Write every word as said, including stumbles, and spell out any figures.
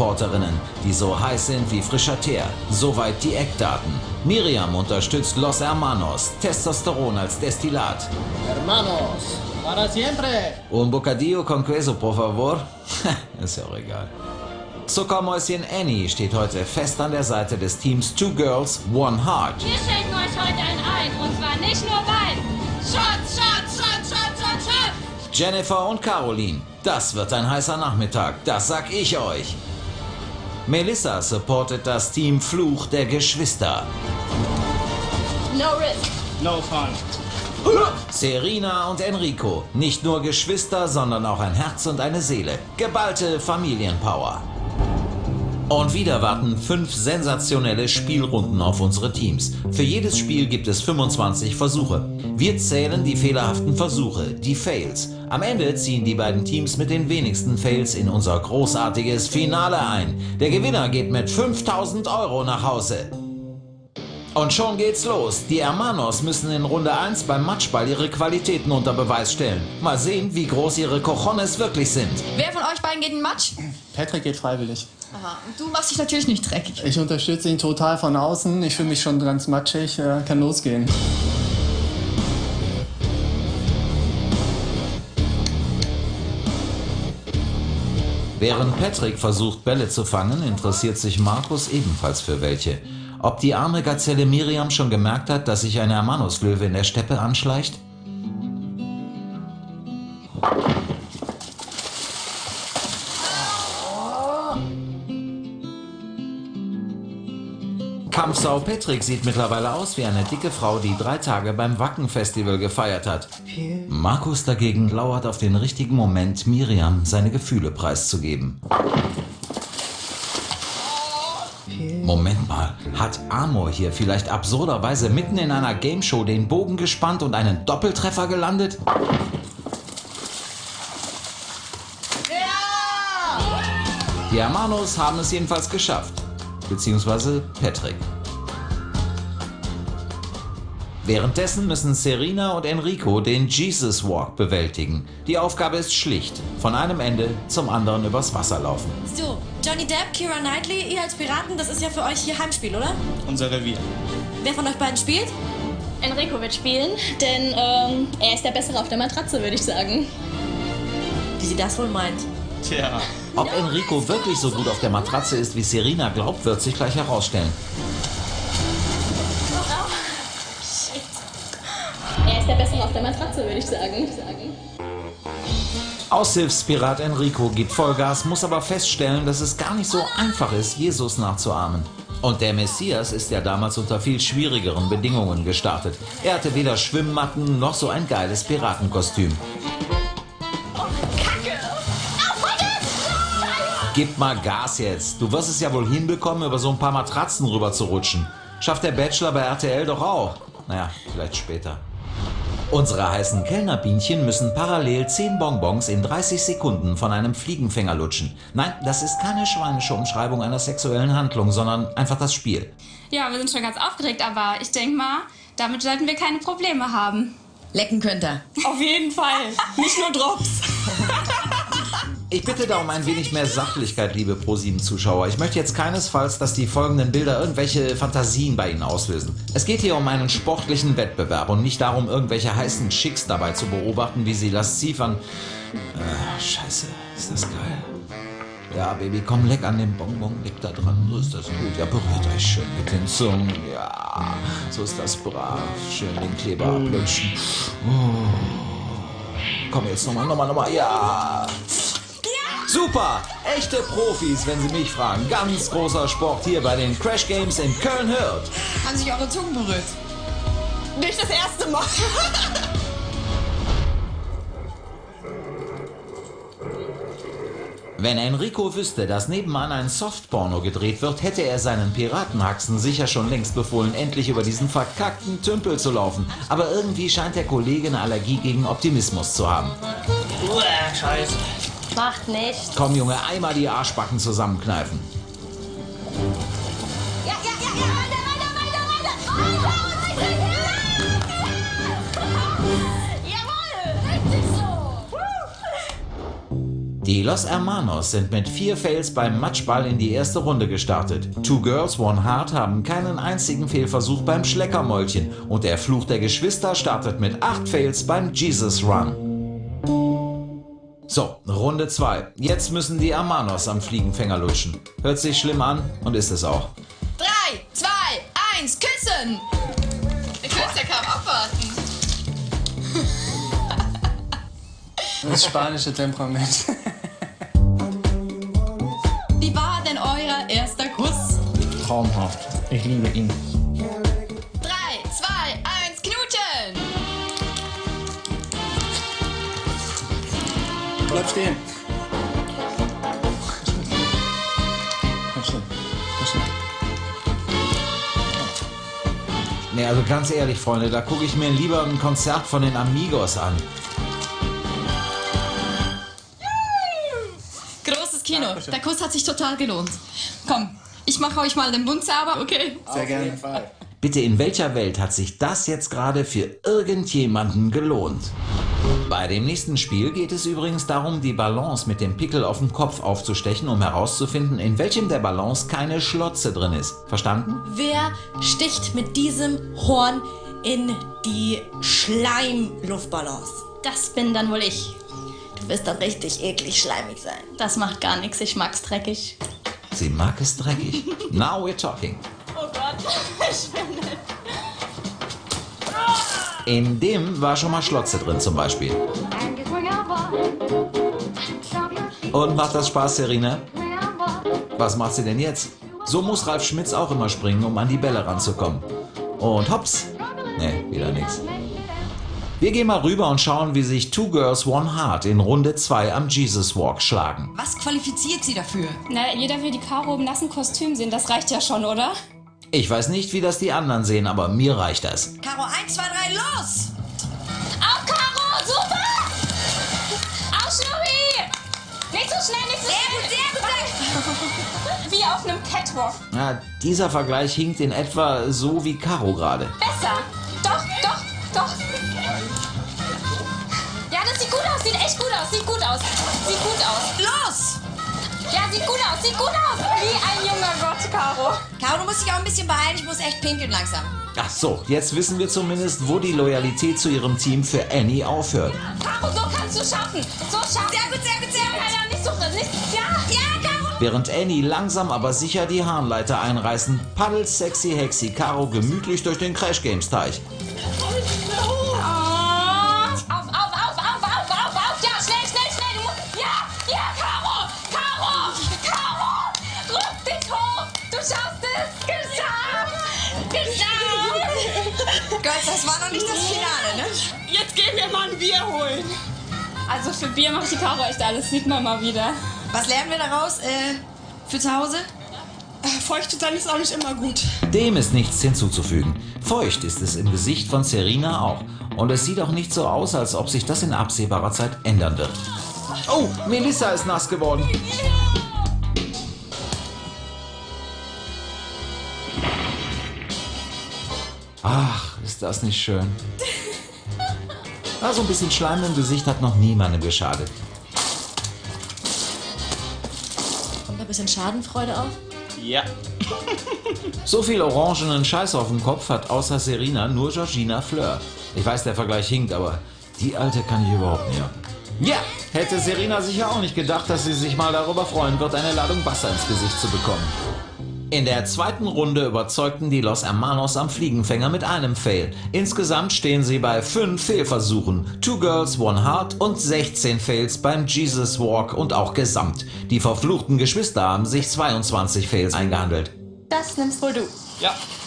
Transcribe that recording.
Supporterinnen, die so heiß sind wie frischer Teer. Soweit die Eckdaten. Miriam unterstützt Los Hermanos, Testosteron als Destillat. Hermanos, para siempre. Un bocadillo con queso, por favor. Ist ja auch egal. Zuckermäuschen Annie steht heute fest an der Seite des Teams Two Girls, One Heart. Wir schenken euch heute ein Ein, und zwar nicht nur Wein. Shots, Shots, Shots, Shots, Shots, Shots. Jennifer und Caroline, das wird ein heißer Nachmittag, das sag ich euch. Melissa supportet das Team Fluch der Geschwister. No risk. No fun. Serena und Enrico, nicht nur Geschwister, sondern auch ein Herz und eine Seele. Geballte Familienpower. Und wieder warten fünf sensationelle Spielrunden auf unsere Teams. Für jedes Spiel gibt es fünfundzwanzig Versuche. Wir zählen die fehlerhaften Versuche, die Fails. Am Ende ziehen die beiden Teams mit den wenigsten Fails in unser großartiges Finale ein. Der Gewinner geht mit fünftausend Euro nach Hause. Und schon geht's los. Die Hermanos müssen in Runde eins beim Matchball ihre Qualitäten unter Beweis stellen. Mal sehen, wie groß ihre Cojones wirklich sind. Wer von euch beiden geht in den Match? Patrick geht freiwillig. Aha. Und du machst dich natürlich nicht dreckig. Ich unterstütze ihn total von außen. Ich fühle mich schon ganz matschig. Äh, kann losgehen. Während Patrick versucht, Bälle zu fangen, interessiert sich Markus ebenfalls für welche. Ob die arme Gazelle Miriam schon gemerkt hat, dass sich ein Hermanos-Löwe in der Steppe anschleicht? Kampfsau Patrick sieht mittlerweile aus wie eine dicke Frau, die drei Tage beim Wacken-Festival gefeiert hat. Markus dagegen lauert auf den richtigen Moment, Miriam seine Gefühle preiszugeben. Moment mal, hat Amor hier vielleicht absurderweise mitten in einer Gameshow den Bogen gespannt und einen Doppeltreffer gelandet? Die Hermanos haben es jedenfalls geschafft. Beziehungsweise Patrick. Währenddessen müssen Serena und Enrico den Jesus Walk bewältigen. Die Aufgabe ist schlicht: von einem Ende zum anderen übers Wasser laufen. So, Johnny Depp, Keira Knightley, ihr als Piraten, das ist ja für euch hier Heimspiel, oder? Unser Revier. Wer von euch beiden spielt? Enrico wird spielen, denn ähm, er ist der Bessere auf der Matratze, würde ich sagen. Wie sie das wohl meint. Tja. Ob Enrico wirklich so gut auf der Matratze ist, wie Serena glaubt, wird sich gleich herausstellen. Er ist der Bessere auf der Matratze, würde ich sagen. Aushilfspirat Enrico gibt Vollgas, muss aber feststellen, dass es gar nicht so einfach ist, Jesus nachzuahmen. Und der Messias ist ja damals unter viel schwierigeren Bedingungen gestartet. Er hatte weder Schwimmmatten noch so ein geiles Piratenkostüm. Gib mal Gas jetzt. Du wirst es ja wohl hinbekommen, über so ein paar Matratzen rüber zu rutschen. Schafft der Bachelor bei R T L doch auch. Naja, vielleicht später. Unsere heißen Kellnerbienchen müssen parallel zehn Bonbons in dreißig Sekunden von einem Fliegenfänger lutschen. Nein, das ist keine schweinische Umschreibung einer sexuellen Handlung, sondern einfach das Spiel. Ja, wir sind schon ganz aufgeregt, aber ich denke mal, damit sollten wir keine Probleme haben. Lecken könnt ihr. Auf jeden Fall. Nicht nur Drops. Ich bitte da um ein wenig mehr Sachlichkeit, liebe ProSieben-Zuschauer. Ich möchte jetzt keinesfalls, dass die folgenden Bilder irgendwelche Fantasien bei Ihnen auslösen. Es geht hier um einen sportlichen Wettbewerb und nicht darum, irgendwelche heißen Chicks dabei zu beobachten, wie sie lasziv an... Äh, scheiße, ist das geil. Ja, Baby, komm, leck an dem Bonbon, leck da dran, so ist das gut. Ja, berührt euch schön mit den Zungen. Ja, so ist das brav. Schön den Kleber ablutschen. Oh. Komm, jetzt nochmal, nochmal, nochmal, ja... Super! Echte Profis, wenn Sie mich fragen. Ganz großer Sport hier bei den Crash Games in Köln-Hürth. Haben sich eure Zungen berührt? Nicht das erste Mal. Wenn Enrico wüsste, dass nebenan ein Softporno gedreht wird, hätte er seinen Piratenhaxen sicher schon längst befohlen, endlich über diesen verkackten Tümpel zu laufen. Aber irgendwie scheint der Kollege eine Allergie gegen Optimismus zu haben. Uah, scheiße. Macht nicht. Komm, Junge, einmal die Arschbacken zusammenkneifen. Ja, ja, ja, ja, weiter, weiter, weiter, weiter, weiter, weiter, ja! Jawohl, richtig so. Die Los Hermanos sind mit vier Fails beim Matchball in die erste Runde gestartet. Two Girls, One Heart haben keinen einzigen Fehlversuch beim Schleckermäulchen und der Fluch der Geschwister startet mit acht Fails beim Jesus Run. So, Runde zwei. Jetzt müssen die Hermanos am Fliegenfänger lutschen. Hört sich schlimm an und ist es auch. Drei, zwei, eins, küssen! Ihr könnt ja kaum abwarten. Das spanische Temperament. Wie war denn euer erster Kuss? Traumhaft. Ich liebe ihn. Drei, zwei, eins, knutschen! Bleib stehen. Komm schon. Komm schon. Nee, also ganz ehrlich, Freunde, da gucke ich mir lieber ein Konzert von den Amigos an. Großes Kino. Der Kuss hat sich total gelohnt. Komm, ich mache euch mal den Mund sauber, okay? Sehr gerne. Bitte, in welcher Welt hat sich das jetzt gerade für irgendjemanden gelohnt? Bei dem nächsten Spiel geht es übrigens darum, die Balance mit dem Pickel auf dem Kopf aufzustechen, um herauszufinden, in welchem der Balance keine Schlotze drin ist. Verstanden? Wer sticht mit diesem Horn in die Schleimluftballons? Das bin dann wohl ich. Du wirst dann richtig eklig schleimig sein. Das macht gar nichts, ich mag's dreckig. Sie mag es dreckig. Now we're talking. Oh Gott, ich bin nicht. In dem war schon mal Schlotze drin zum Beispiel. Und macht das Spaß, Serena? Was macht sie denn jetzt? So muss Ralf Schmitz auch immer springen, um an die Bälle ranzukommen. Und hops. Nee, wieder nichts. Wir gehen mal rüber und schauen, wie sich Two Girls, One Heart in Runde zwei am Jesus Walk schlagen. Was qualifiziert sie dafür? Na, jeder will die Caro im nassen Kostüm sehen, das reicht ja schon, oder? Ich weiß nicht, wie das die anderen sehen, aber mir reicht das. Caro, eins, zwei, drei, los! Auf, Caro, super! Auf, Schnurri! Nicht so schnell, nicht so schnell! Sehr gut, sehr gut! Wie auf einem Catwalk. Ja, dieser Vergleich hinkt in etwa so wie Caro gerade. Besser! Doch, doch, doch! Ja, das sieht gut aus, sieht echt gut aus, sieht gut aus, sieht gut aus. Los! Ja, sieht gut aus, sieht gut aus! Wie ein junger Gott, Caro. Caro, du musst dich auch ein bisschen beeilen, ich muss echt pinkeln langsam. Ach so, jetzt wissen wir zumindest, wo die Loyalität zu ihrem Team für Annie aufhört. Caro, so kannst du schaffen. So schaffen. Sehr gut, sehr gut, sehr gut. Ja, ja, nicht so, nicht, ja. Ja, Caro! Während Annie langsam aber sicher die Harnleiter einreißen, paddelt Sexy Hexy Caro gemütlich durch den Crash Games Teich. Oh. Auf, auf, auf, auf, auf, auf, auf. Ja, schnell, schnell, schnell. Du musst, ja, ja, Caro, Caro, Caro. Rück dich hoch. Du schaffst es. Geschafft. Geschafft. Girls, das war noch nicht das Finale, ne? Jetzt gehen wir mal ein Bier holen. Also für Bier macht die Caro echt alles, sieht man mal wieder. Was lernen wir daraus äh, für zu Hause? Feucht sein ist auch nicht immer gut. Dem ist nichts hinzuzufügen. Feucht ist es im Gesicht von Serena auch. Und es sieht auch nicht so aus, als ob sich das in absehbarer Zeit ändern wird. Oh, Melissa ist nass geworden. Ach, ist das nicht schön. Also ein bisschen Schleim im Gesicht hat noch niemandem geschadet. Kommt ein bisschen Schadenfreude auf? Ja. So viel orangenen Scheiß auf dem Kopf hat außer Serena nur Georgina Fleur. Ich weiß, der Vergleich hinkt, aber die Alte kann ich überhaupt nicht. Ja, hätte Serena sicher auch nicht gedacht, dass sie sich mal darüber freuen wird, eine Ladung Wasser ins Gesicht zu bekommen. In der zweiten Runde überzeugten die Los Hermanos am Fliegenfänger mit einem Fail. Insgesamt stehen sie bei fünf Fehlversuchen. Two Girls, One Heart und sechzehn Fails beim Jesus Walk und auch gesamt. Die verfluchten Geschwister haben sich zweiundzwanzig Fails eingehandelt. Das nimmst wohl du. Ja.